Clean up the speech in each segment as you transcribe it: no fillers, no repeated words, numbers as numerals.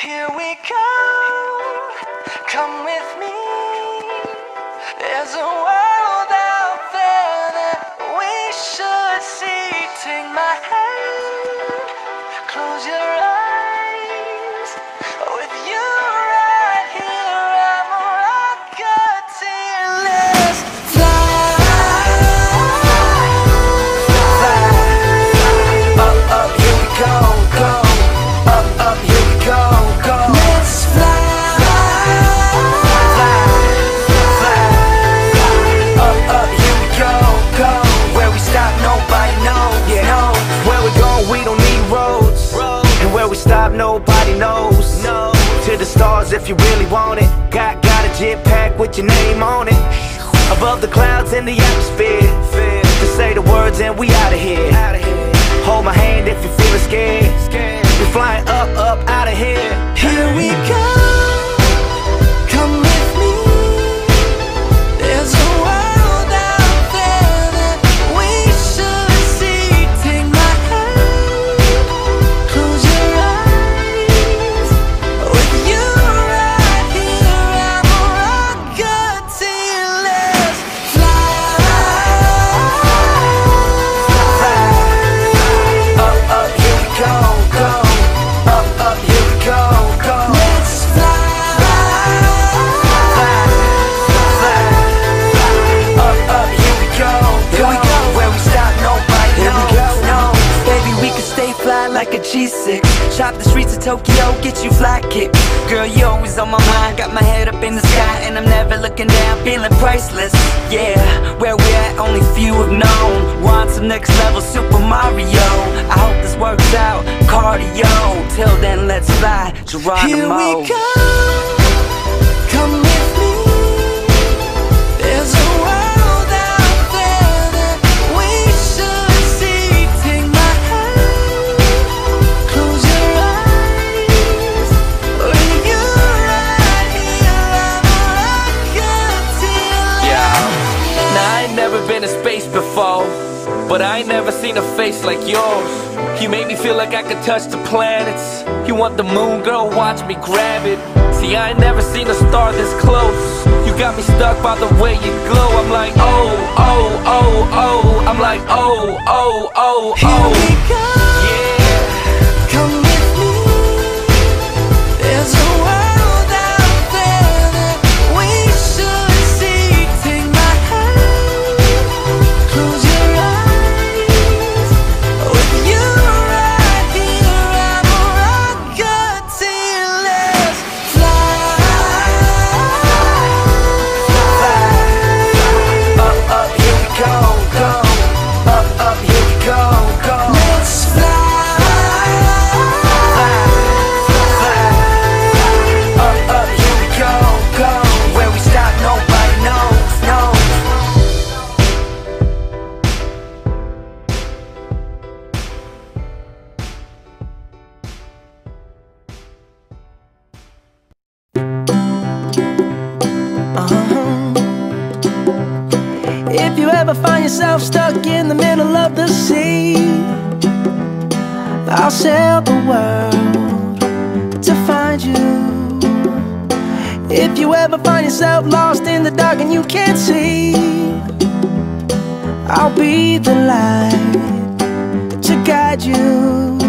Here we go, come with me. There's a world out there that we should see. Take my hand, close your eyes. With you right here, I'm a rocketeer. Let's fly, fly. Up, here we go, go. Up, here we go, go. Let's fly, fly, fly. Up, here we go, go. Where we stop, nobody knows. Yeah, no. Where we go, we don't need roads. And where we stop, nobody knows. No. To the stars if you really want it. Got a jet pack with your name on it. Above the clouds in the atmosphere. Just say the words and we out of here. Hold my hand if you're feeling scared. We're flying up, out of here. Here we go, come with me. There's a world out there that we should see. Take my hand, close your eyes. With you right here, I'm a rocketeer. Let's fly, fly. Up, here we go, go. Up, here we go, go. Let's fly, fly, fly. Up, here we go, go. Where we stop, nobody knows. No, baby, we can stay fly like a G6. Shop the streets of Tokyo, get you fly kicks. Girl, you always on my mind. Got my head up in the sky and I'm never looking down, feeling priceless. Yeah, where we at, only few have known. Want some next level Super Mario. I hope this works out, cardio. Till then, let's fly, Geronimo. Here we go, come with me. There's a world out there that we should see. Take my hand, close your eyes. With you right here, I'm a rocketeer. Yeah. Now I ain't never been to space before, but I ain't never seen a face like yours. You make me feel like I could touch the planets. You want the moon, girl, watch me grab it. See, I ain't never seen a star this close. You got me stuck by the way you glow. I'm like, oh, oh, oh, oh. I'm like, oh, oh, oh, oh. Here we go, yeah. come with me. There's a world out there that we should see. Take my hand, close your eyes. With you right here, I'm a rocketeer. Let's fly, fly. Up, here we go, go. Up, here we go, go. Let's fly, fly, fly. Up, here we go, go. Where we stop, nobody knows, no. If you ever find yourself stuck in the middle of the sea, I'll sail the world to find you. If you ever find yourself lost in the dark and you can't see, I'll be the light to guide you.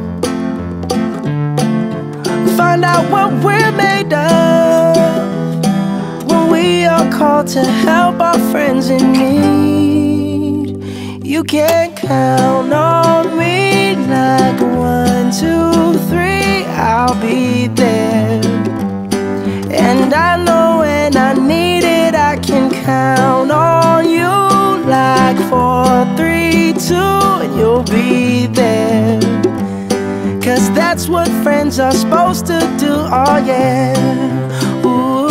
Find out what we're made of when we are called to help our friends in need. You can count on me like 1, 2, 3, I'll be there. And I know when I need it, I can count on you like 4, 3, 2, and you'll be there. Cause that's what friends are supposed to do, oh yeah. Ooh,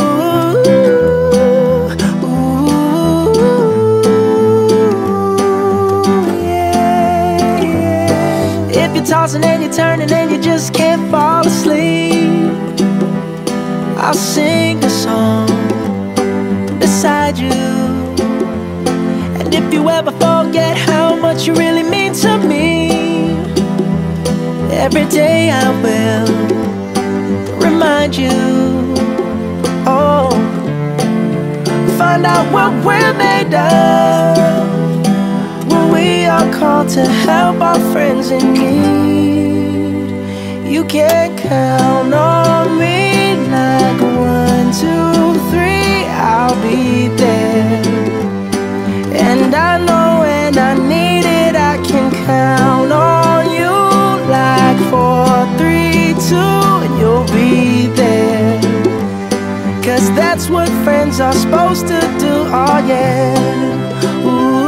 yeah, yeah. If you're tossing and you're turning and you just can't fall asleep, I'll sing a song beside you. And if you ever forget how much you really mean to me, every day I will you. Oh, find out what we're made of when we are called to help our friends in need. You can count on me like 1, 2, 3, I'll be there. And I know when I need it, I can count on you like 4, 3, 2, and you'll be there. 'Cause that's what friends are supposed to do, oh yeah. Ooh,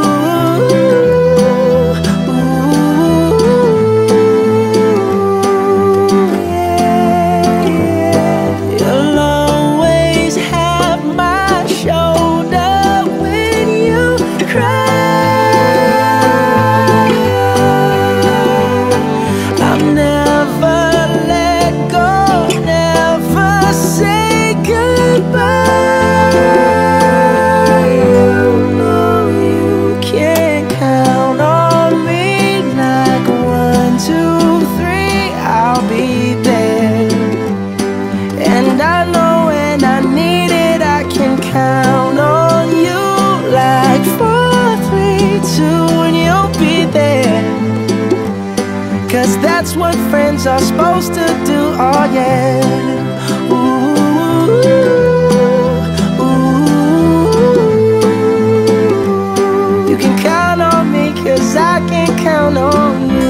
yeah, yeah. You'll always have my shoulder when you cry. I'll never let go, never say goodbye. You know you can count on me like 1, 2, 3, I'll be there. And I know when I need it, I can count on you like 4, 3, 2, and you'll be there. 'Cause that's what friends are supposed to do, oh yeah. Ooh, ooh. You can count on me 'cause I can count on you.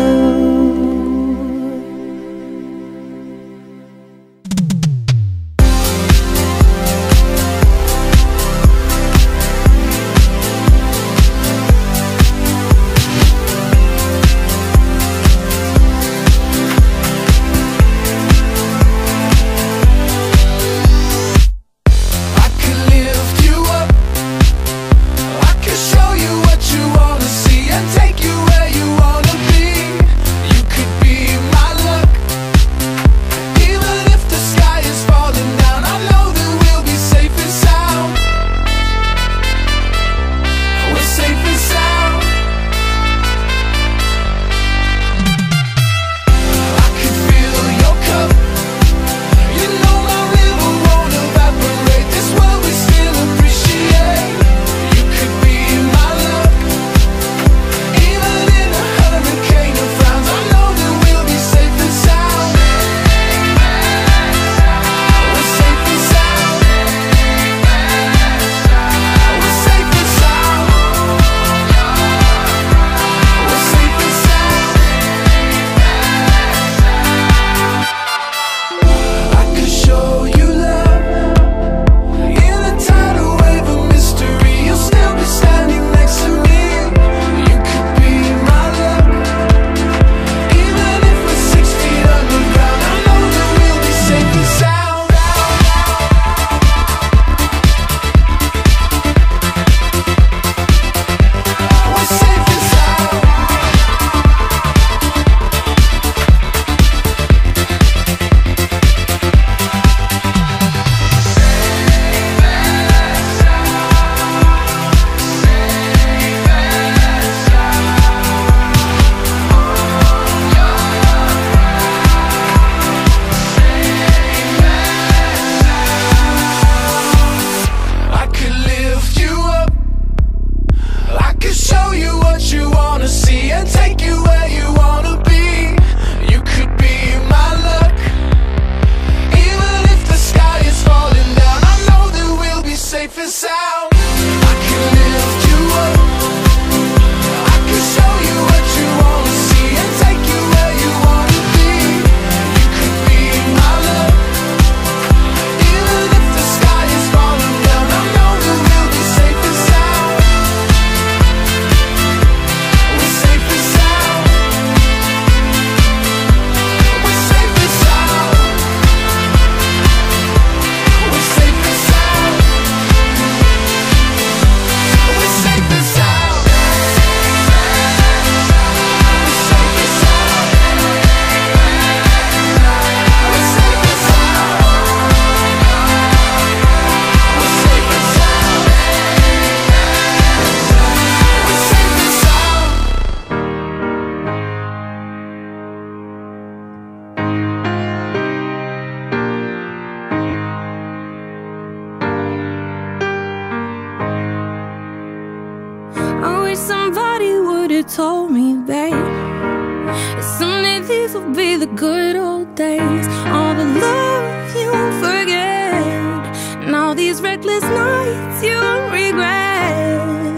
would've told me, babe, that someday these will be the good old days. All the love you won't forget, and all these reckless nights you won't regret.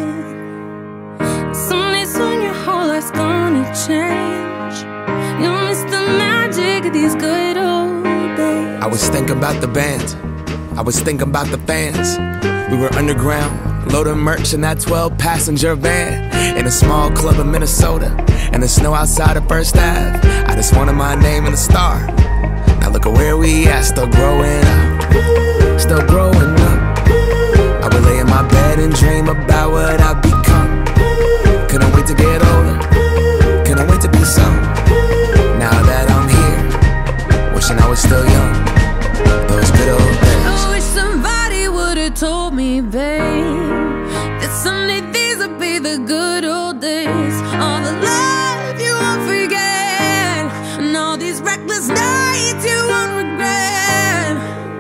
Someday soon your whole life's gonna change. You'll miss the magic of these good old days. I was thinking about the band, I was thinking about the fans. We were underground, loading merch in that 12-passenger van, in a small club in Minnesota, and the snow outside of First Ave. I just wanted my name and a star. Now look at where we at, still growing up, still growing up. I would lay in my bed and dream about what I've become. Couldn't wait to get older, couldn't wait to be some. Now that I'm here, wishing I was still young. Those good old days. I wish somebody would've told me, babe, that someday these would be the good old days. All the love you won't forget, and all these reckless nights you won't regret.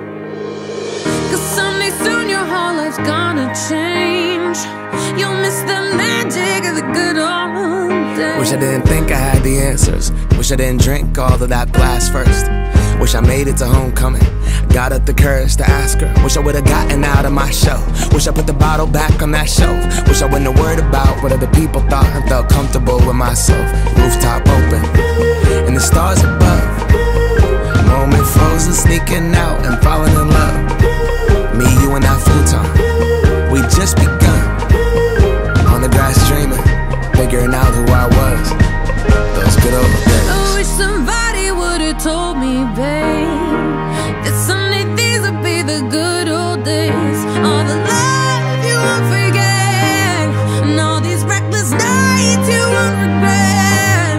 Cause someday soon your whole life's gonna change. You'll miss the magic of the good old days. Wish I didn't think I had the answers. Wish I didn't drink all of that blast first. Wish I made it to homecoming, got up the courage to ask her. Wish I would've gotten out of my shell. Wish I put the bottle back on that shelf. Wish I wouldn't have worried about what other people thought and felt comfortable with myself. Rooftop open, and the stars above. Moment frozen, sneaking out and falling in love. Me, you, and that futon, we just begun. On the grass dreaming, figuring out who I was. Those good old days. I wish somebody would've told me, babe, that someday these would be the good old days. All the love you won't forget, and all these reckless nights you won't regret.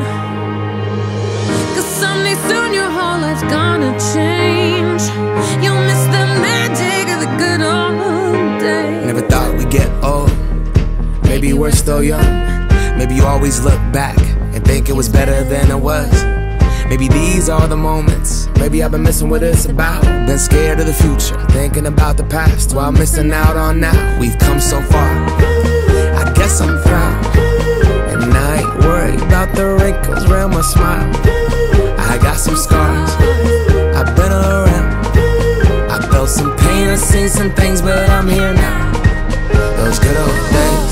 Cause someday soon your whole life's gonna change. You'll miss the magic of the good old days. Never thought we'd get old. Maybe we're still young. Maybe you always look back and think it was better than it was. Maybe these are the moments. Maybe I've been missing what it's about. Been scared of the future, thinking about the past while missing out on now. We've come so far, I guess I'm proud. And I ain't worried about the wrinkles around my smile. I got some scars, I've been around. I felt some pain, I've seen some things, but I'm here now. Those good old days.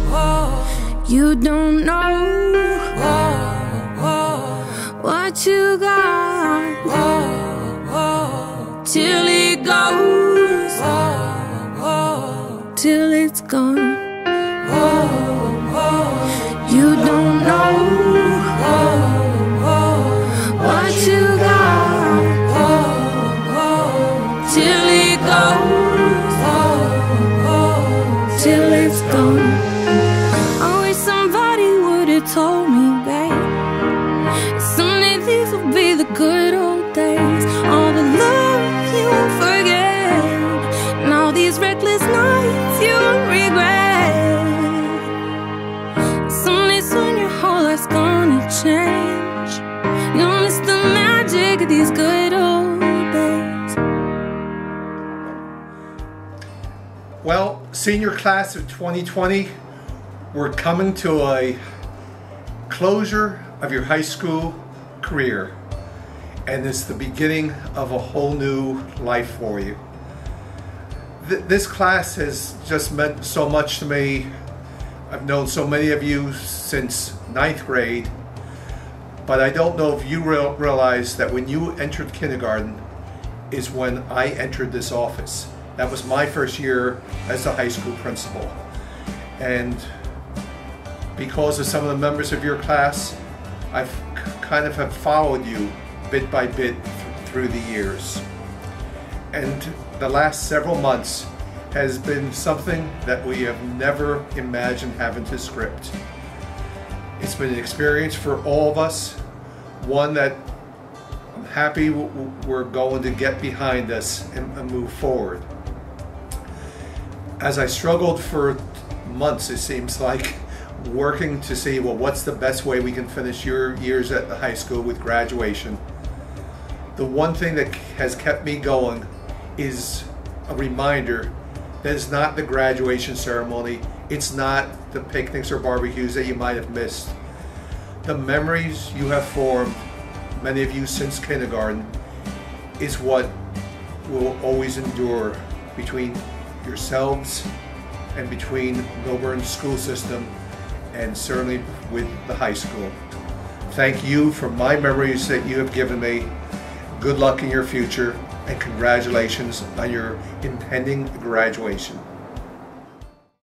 You don't know what you got till it goes, till it's gone. You don't know what you got till it goes, till it's gone. I wish somebody would've told me, babe, someday these will be the good old days. All the love you won't forget, and all these reckless nights you won't regret. Someday soon your whole life's gonna change. You'll miss the magic of these good old days. Well, senior class of 2020, we're coming to a closure of your high school career, and it's the beginning of a whole new life for you. This class has just meant so much to me. I've known so many of you since 9th grade, but I don't know if you realize that when you entered kindergarten is when I entered this office. That was my first year as a high school principal. And because of some of the members of your class, I've kind of have followed you bit by bit through the years. And the last several months has been something that we have never imagined having to script. It's been an experience for all of us, one that I'm happy we're going to get behind us and move forward. As I struggled for months, it seems like, working to see, well, what's the best way we can finish your years at the high school with graduation. The one thing that has kept me going is a reminder that it's not the graduation ceremony, It's not the picnics or barbecues that you might have missed. The memories you have formed, many of you since kindergarten, is what will always endure between yourselves and between Millburn school system and certainly with the high school. Thank you for my memories that you have given me. Good luck in your future and congratulations on your impending graduation.